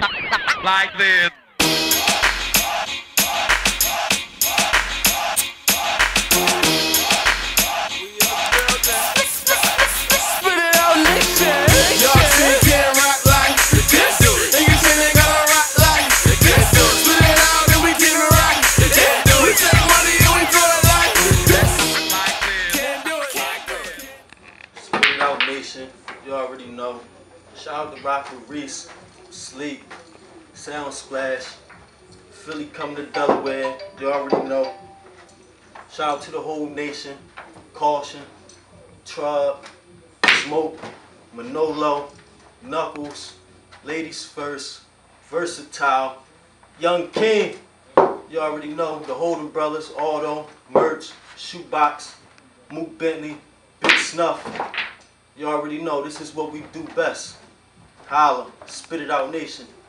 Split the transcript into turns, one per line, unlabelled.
Like this.
Nation, you already know. Shout out to Rock with Reese, Sleep, Sound Splash, Philly coming to Delaware, you already know. Shout out to the whole nation, Caution, Trub, Smoke, Manolo, Knuckles, Ladies First, Versatile, Young King, you already know. The Holden Brothers, Auto, Merch, Shoebox, Mook Bentley, Big Snuff. You already know, this is what we do best. Holla, Spit It Out Nation.